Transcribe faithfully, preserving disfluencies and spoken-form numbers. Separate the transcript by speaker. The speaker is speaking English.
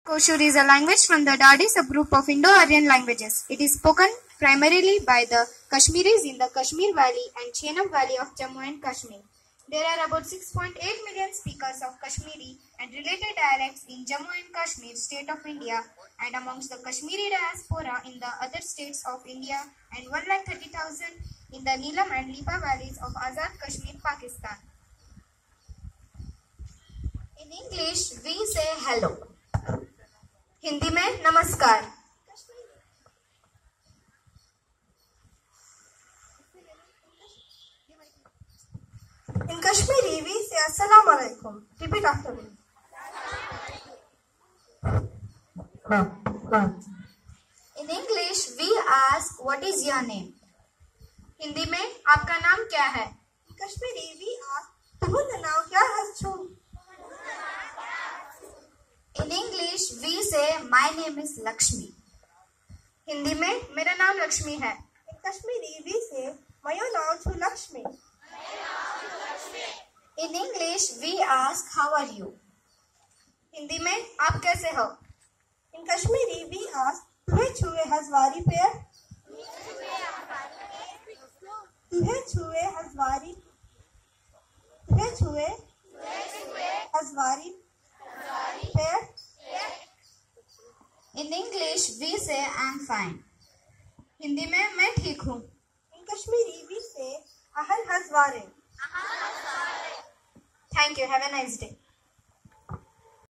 Speaker 1: Koshur is a language from the Dadi subgroup of Indo-Aryan languages. It is spoken primarily by the Kashmiris in the Kashmir Valley and Chenab Valley of Jammu and Kashmir. There are about six point eight million speakers of Kashmiri and related dialects in Jammu and Kashmir, state of India, and amongst the Kashmiri diaspora in the other states of India, and one lakh thirty thousand in the Neelam and Lipa valleys of Azad Kashmir, Pakistan. In English, we say hello. Hindi में नमस्कार. In Kashmiri, we say Assalamu alaikum. Repeat after me. In English, we ask, what is your name? Hindi में आपका नाम क्या है? In Kashmiri, we ask, तुम्हारा नाम क्या है? In English, we say, my name is Lakshmi. Hindi में मेरा नाम लक्ष्मी है. In Kashmiri, we say, मायो नाम छू Lakshmi. In English, we ask, how are you? Hindi में आप कैसे हो? In Kashmiri, we ask, तुम्हें छुए हज़वारी पैर? तुम्हें छुए हज़वारी तुम्हें छुए हज़वारी पैर? In English, we say, I'm fine. Hindi में मैं ठीक हूँ. In Kashmiri, we say, ahal hazware. Thank you. Have a nice day.